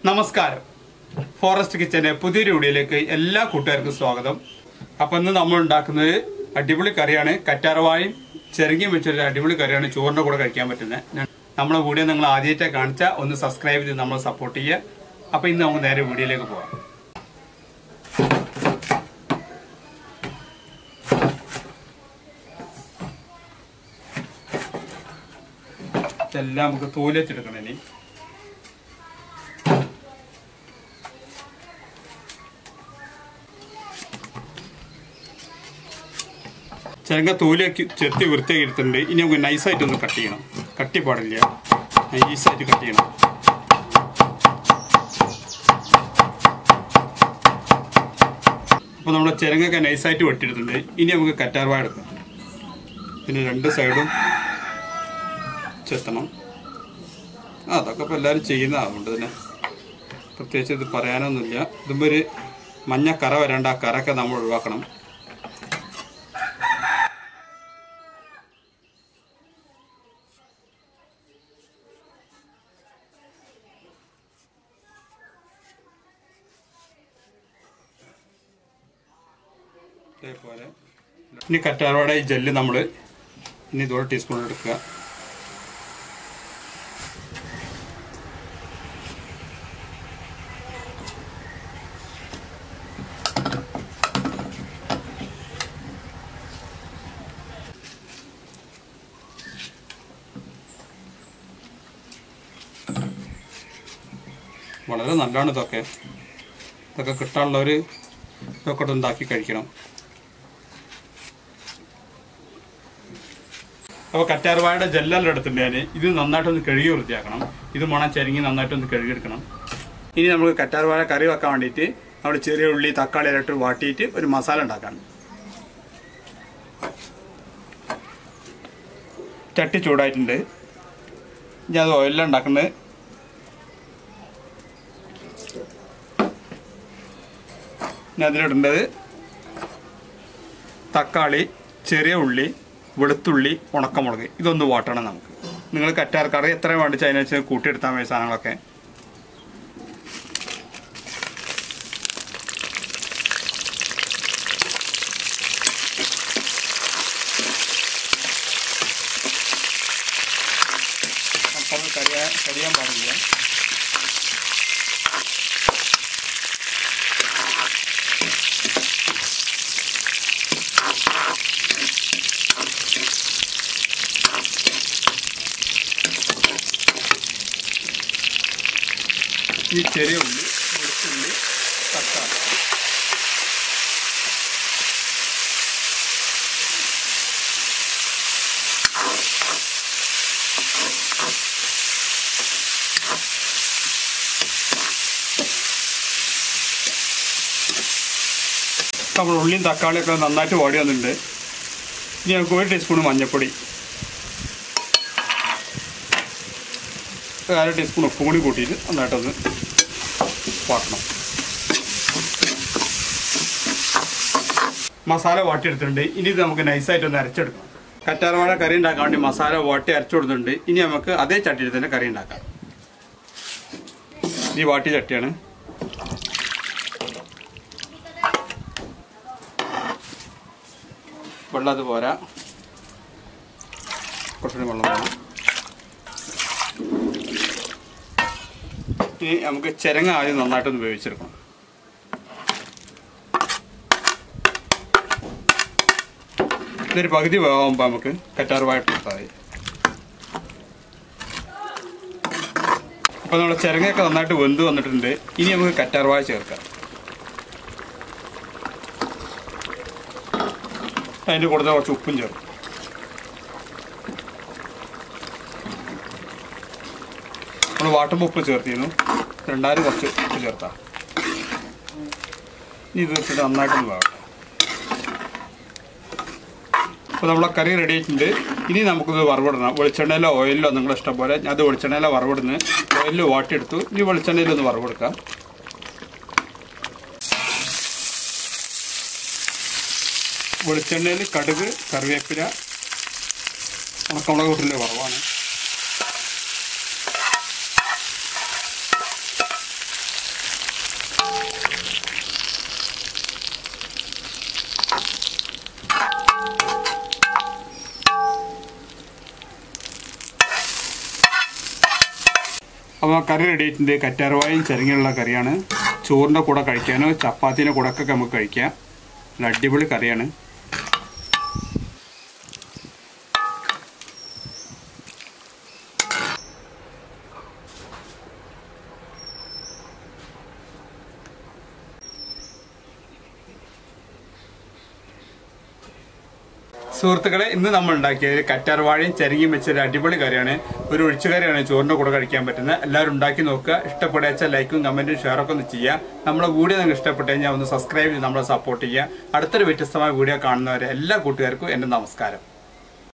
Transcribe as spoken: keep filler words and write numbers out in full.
നമസ്കാരം. ഫോറസ്റ്റ് കിച്ചന്റെ പുതിയൊരു വീഡിയോയിലേക്ക് എല്ലാ കൂട്ടുകാർക്കും സ്വാഗതം. അപ്പം ഇന്ന് നമ്മൾ ഉണ്ടാക്കുന്നത് അടിപൊളി കറിയാണ്. കറ്റാർവാഴയും ചെറുകിയും വെച്ചൊരു അടിപൊളി കറിയാണ്. ചോറിൻ്റെ കൂടെ കഴിക്കാൻ പറ്റുന്നത്. നമ്മളെ വീഡിയോ നിങ്ങൾ ആദ്യമായിട്ട് കാണിച്ചാൽ ഒന്ന് സബ്സ്ക്രൈബ് ചെയ്ത് നമ്മൾ സപ്പോർട്ട് ചെയ്യുക. അപ്പം ഇന്ന് നമുക്ക് നേരെ വീഡിയോയിലേക്ക് പോകാം. ഇതെല്ലാം നമുക്ക് തോല് വെച്ചെടുക്കണം. ഇനി ചെറുങ്ങ തോലിയാക്കി ചെത്തി വൃത്തിയാക്കി എടുത്തിട്ടുണ്ട്. ഇനി നമുക്ക് നൈസായിട്ടൊന്ന് കട്ട് ചെയ്യണം. കട്ടി പാടില്ല, നൈസായിട്ട് കട്ട് ചെയ്യണം. അപ്പോൾ നമ്മുടെ ചെറുങ്ങൊക്കെ നൈസായിട്ട് വെട്ടിയെടുത്തിട്ടുണ്ട്. ഇനി നമുക്ക് കറ്റാർവാഴ എടുക്കാം. പിന്നെ രണ്ട് സൈഡും ചെത്തണം. അതൊക്കെ ഇപ്പോൾ എല്ലാവരും ചെയ്യുന്നതാവുകൊണ്ട് തന്നെ പ്രത്യേകിച്ച് ഇത് പറയാനൊന്നുമില്ല. ഇതുമ്പോൾ ഒരു മഞ്ഞ കറ വരാണ്ട് ആ കറൊക്കെ നമ്മൾ ഒഴിവാക്കണം. അതേപോലെ ഇനി കറ്റാർവാഴ ഈ ജെല്ല് നമ്മൾ ഇനി ഇതുപോലെ ടീസ്പൂൺ എടുക്കുക. വളരെ നല്ലതാണ്. ഇതൊക്കെ ഇതൊക്കെ കിട്ടാനുള്ളവർ ഇതൊക്കെ ഉണ്ടാക്കി കഴിക്കണം. അപ്പോൾ കറ്റാർവാഴയുടെ ജെല്ലെല്ലാം എടുത്തിട്ടുണ്ട്. ഞാൻ ഇത് നന്നായിട്ടൊന്ന് കഴുകി വൃത്തിയാക്കണം. ഇത് മണം ചെരുങ്ങി നന്നായിട്ടൊന്ന് കഴുകിയെടുക്കണം. ഇനി നമുക്ക് കറ്റാർവാഴ കറി വെക്കാൻ വേണ്ടിയിട്ട് നമ്മൾ ചെറിയ ഉള്ളി തക്കാളി ഇട്ട് വാട്ടിയിട്ട് ഒരു മസാല ഉണ്ടാക്കാം. ചട്ടി ചൂടായിട്ടുണ്ട്. ഞാൻ അത് ഓയിലെല്ലാം ഉണ്ടാക്കുന്നത്. ഇനി അതിലിടേണ്ടത് തക്കാളി, ചെറിയ ഉള്ളി, വെളുത്തുള്ളി, ഉണക്കമുളക്. ഇതൊന്ന് വാട്ടണം നമുക്ക്. നിങ്ങൾ കറ്റാർ കറി എത്ര വേണ്ടിച്ച് അതിനനുസരിച്ച് കൂട്ടിയെടുത്താൽ മതി സാധനങ്ങളൊക്കെ. അപ്പോൾ കരിയാ കരിയാൻ പാടില്ല. ഈ ചെറിയ ഉള്ളി, വെളുത്തുള്ളി, തക്കാളി നമ്മൾ ഉള്ളിയും തക്കാളിയൊക്കെ നന്നായിട്ട് വാടി വന്നിട്ടുണ്ട്. ഇനി നമുക്ക് ഒരു ടീസ്പൂൺ മഞ്ഞൾപ്പൊടി, അര ടീസ്പൂൺ ഉപ്പും കൂടി കൂട്ടിയിട്ട് നന്നായിട്ടൊന്ന് വാട്ടണം. മസാല വാട്ടിയെടുത്തിട്ടുണ്ട്. ഇനി ഇത് നമുക്ക് നൈസായിട്ടൊന്ന് അരച്ചെടുക്കണം. കറ്റാർവാഴ കറി ഉണ്ടാക്കാൻ വേണ്ടി മസാല വാട്ടി അരച്ചു കൊടുത്തിട്ടുണ്ട്. ഇനി നമുക്ക് അതേ ചട്ടിയിൽ തന്നെ കറി ഉണ്ടാക്കാം. ഈ വാട്ടി ചട്ടിയാണ്. വെള്ളം അത് പോരാ, കുറച്ചുകൂടി വെള്ളം വേണം. ഇനി നമുക്ക് ചിരങ്ങ ആദ്യം നന്നായിട്ടൊന്ന് വേവിച്ചെടുക്കണം. ഇതൊരു പകുതി വേവാകുമ്പോൾ നമുക്ക് കറ്റാർവാഴ ഇട്ടാൽ മതി. അപ്പോൾ നമ്മുടെ ചിരങ്ങയൊക്കെ നന്നായിട്ട് വെന്ത് വന്നിട്ടുണ്ട്. ഇനി നമുക്ക് കറ്റാർവാഴ ചേർക്കാം. അതിൻ്റെ കൂടെ കുറച്ച് ഉപ്പും ചേർക്കും. നമ്മൾ വാട്ടുമ്പോൾ ഉപ്പ് ചേർത്തിരുന്നു. രണ്ടായിരം കുറച്ച് ഉപ്പ് ചേർത്താം. ഇനി ഇത് വെച്ചിട്ട് നന്നായിട്ടൊന്ന് വേണം. അപ്പോൾ നമ്മളെ കറി റെഡി ആയിട്ടുണ്ട്. ഇനി നമുക്കിത് വറവിടണം. വെളിച്ചെണ്ണയിലോ ഓയിലിലോ നിങ്ങളുടെ ഇഷ്ടം പോലെ. ഞാൻ അത് വെളിച്ചെണ്ണയിലോ വറവിടുന്നു. ഓയിലിൽ വാട്ടിയെടുത്തു. ഇനി വെളിച്ചെണ്ണയിലൊന്ന് വറവെടുക്കാം. വെളിച്ചെണ്ണയിൽ കടുക്, കറിവേപ്പില, ഉണക്കമുളക് കൂട്ടിൻ്റെ കുറവാണ്. അപ്പോൾ കറി റെഡി ആയിട്ടുണ്ട്. കറ്റാർവാഴയും ചെരങ്ങയുള്ള കറിയാണ്. ചോറിൻ്റെ കൂടെ കഴിക്കാനോ ചപ്പാത്തിൻ്റെ കൂടെ ഒക്കെ നമുക്ക് കഴിക്കാം. നല്ല അടിപൊളി കറിയാണ്. സുഹൃത്തുക്കളെ, ഇന്ന് നമ്മൾ ഉണ്ടാക്കിയത് കറ്റാർവാഴയും ചെരങ്ങയും വെച്ചൊരു അടിപൊളി കറിയാണ്. ഒരു ഒഴിച്ചുകറിയാണ് ചോറിൻ്റെ കൂടെ കഴിക്കാൻ പറ്റുന്നത്. എല്ലാവരും ഉണ്ടാക്കി നോക്കുക. ഇഷ്ടപ്പെടുക ലൈക്കും കമൻറ്റും ഷെയറൊക്കെ ഒന്ന് ചെയ്യുക. നമ്മളെ വീഡിയോ നിങ്ങൾക്ക് ഇഷ്ടപ്പെട്ടു കഴിഞ്ഞാൽ ഒന്ന് സബ്സ്ക്രൈബ് ചെയ്ത് നമ്മളെ സപ്പോർട്ട് ചെയ്യുക. അടുത്തൊരു വ്യത്യസ്തമായ വീഡിയോ കാണുന്നവരെ എല്ലാ കൂട്ടുകാർക്കും എൻ്റെ നമസ്കാരം.